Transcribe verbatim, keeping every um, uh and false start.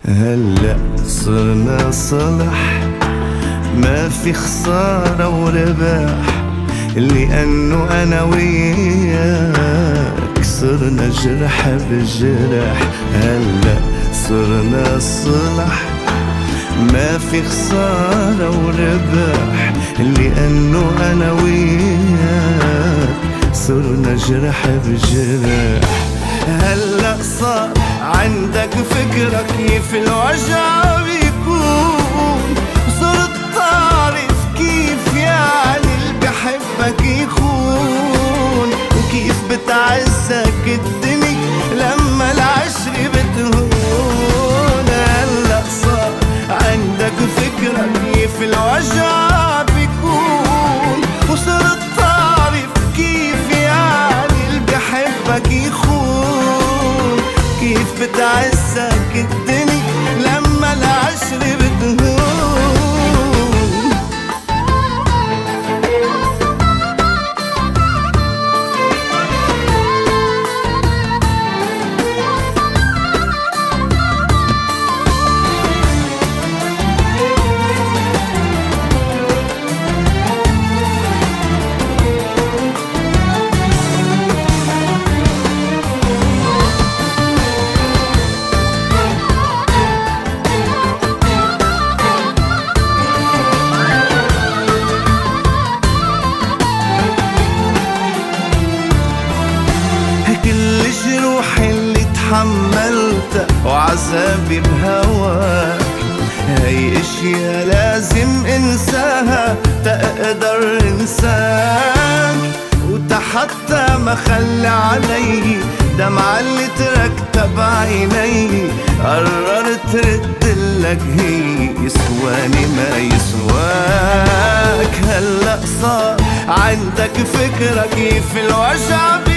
هلأ صرنا صلح، ما في خسارة ورباح، لأنه أنا وياك صرنا جرح بجرح. هلأ صرنا صلح، ما في خسارة ورباح، لأنه أنا وياك صرنا جرح بجرح. هلأ صار عندك فكرة كيف الوجع بيكون، صرت تعرف كيف يعني اللي بحبك يخون، وكيف بتعزك الدنيا لما العشرة بتهون. هلأ صار عندك فكرة كيف الوجع بيكون، وصرت تعرف كيف يعني اللي بحبك يخون، كيف بتعزك الدنيا لما العشرة بتهون. تحملت وعذابي بهواك، هاي اشياء لازم انساها تقدر انساك، وتحتى ما خلى علي دمع اللي تركتها بعيني، قررت ردلك هي يسواني ما يسواك. هلأ صار عندك فكرة كيف الوجع